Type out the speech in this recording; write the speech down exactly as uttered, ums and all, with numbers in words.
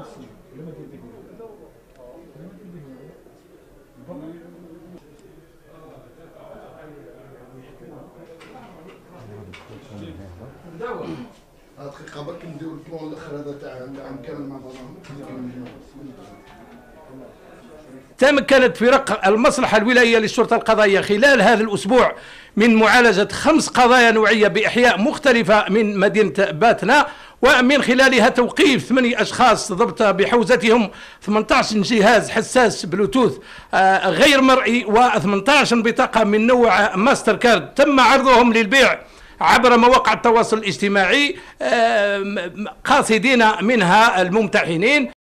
دقيقة برك نديرو البلان الاخر هذا تاع العام كامل مع بعضهم. تمكنت فرق المصلحة الولائية للشرطة القضائية خلال هذا الأسبوع من معالجة خمس قضايا نوعية بإحياء مختلفة من مدينة باتنا، ومن خلالها توقيف ثمانية أشخاص ضبط بحوزتهم ثمانية عشر جهاز حساس بلوتوث غير مرئي و18 بطاقة من نوع ماستر كارد تم عرضهم للبيع عبر مواقع التواصل الاجتماعي قاصدين منها الممتحنين.